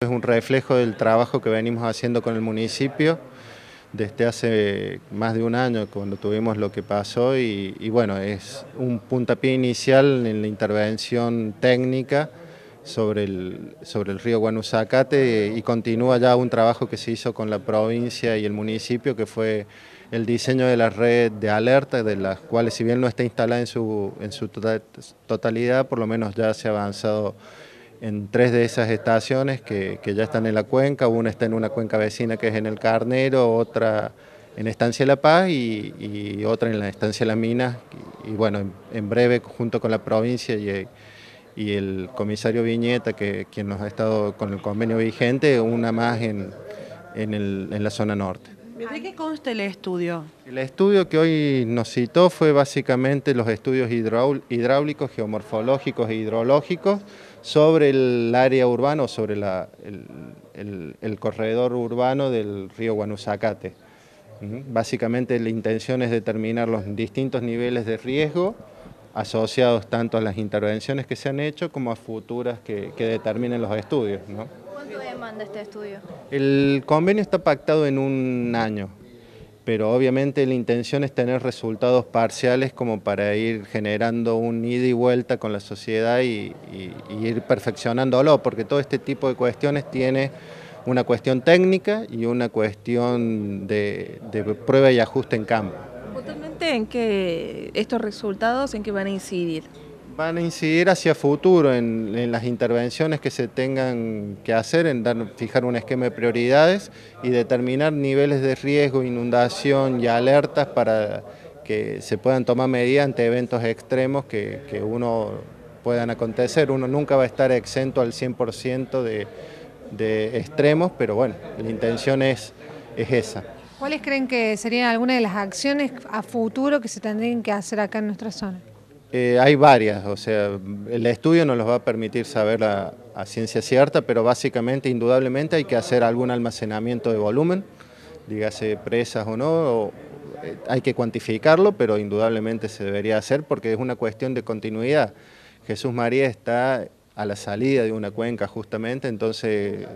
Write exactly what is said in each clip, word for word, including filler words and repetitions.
es un reflejo del trabajo que venimos haciendo con el municipio desde hace más de un año cuando tuvimos lo que pasó y, y bueno, es un puntapié inicial en la intervención técnica sobre el, sobre el río Guanuzacate y continúa ya un trabajo que se hizo con la provincia y el municipio, que fue el diseño de la red de alerta, de las cuales si bien no está instalada en su, en su total, totalidad, por lo menos ya se ha avanzado en tres de esas estaciones que, que ya están en la cuenca. Una está en una cuenca vecina que es en el Carnero, otra en Estancia La Paz y, y otra en la Estancia La Mina. Y, y bueno, en, en breve junto con la provincia y, y el comisario Viñeta, que quien nos ha estado con el convenio vigente, una más en, en, el, en la zona norte. ¿De qué consta el estudio? El estudio que hoy nos citó fue básicamente los estudios hidráulicos, geomorfológicos e hidrológicos sobre el área urbana, sobre la, el, el, el corredor urbano del río Guanuzacate. Básicamente la intención es determinar los distintos niveles de riesgo asociados tanto a las intervenciones que se han hecho como a futuras que, que determinen los estudios, ¿no? ¿Cuánto demanda este estudio? El convenio está pactado en un año, pero obviamente la intención es tener resultados parciales como para ir generando un ida y vuelta con la sociedad y, y, y ir perfeccionándolo, porque todo este tipo de cuestiones tiene una cuestión técnica y una cuestión de, de prueba y ajuste en campo. Justamente, ¿en qué estos resultados en qué van a incidir? Van a incidir hacia futuro en, en las intervenciones que se tengan que hacer, en dar, fijar un esquema de prioridades y determinar niveles de riesgo, inundación y alertas para que se puedan tomar medidas ante eventos extremos que, que uno puedan acontecer. Uno nunca va a estar exento al cien por ciento de, de extremos, pero bueno, la intención es, es esa. ¿Cuáles creen que serían algunas de las acciones a futuro que se tendrían que hacer acá en nuestra zona? Eh, hay varias, o sea, el estudio nos los va a permitir saber a, a ciencia cierta, pero básicamente, indudablemente, hay que hacer algún almacenamiento de volumen, dígase presas o no, o, eh, hay que cuantificarlo, pero indudablemente se debería hacer porque es una cuestión de continuidad. Jesús María está a la salida de una cuenca justamente, entonces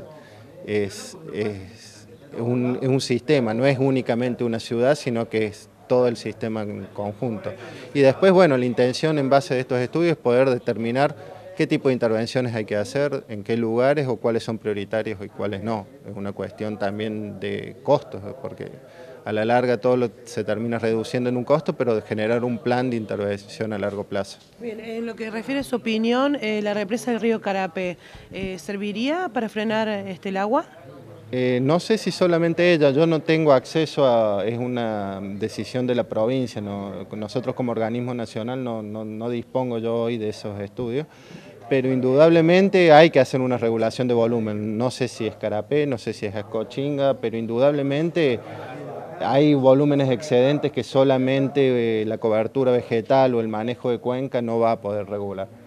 es, es, un, es un sistema, no es únicamente una ciudad, sino que es todo el sistema en conjunto. Y después, bueno, la intención en base a estos estudios es poder determinar qué tipo de intervenciones hay que hacer, en qué lugares o cuáles son prioritarios y cuáles no. Es una cuestión también de costos, porque a la larga todo lo, se termina reduciendo en un costo, pero de generar un plan de intervención a largo plazo. Bien, en lo que refiere a su opinión, eh, la represa del río Carapé, eh, ¿serviría para frenar este, el agua? Eh, no sé si solamente ella, yo no tengo acceso a, es una decisión de la provincia, no, nosotros como organismo nacional no, no, no dispongo yo hoy de esos estudios, pero indudablemente hay que hacer una regulación de volumen, no sé si es Carapé, no sé si es Ascochinga, pero indudablemente hay volúmenes excedentes que solamente eh, la cobertura vegetal o el manejo de cuenca no va a poder regular.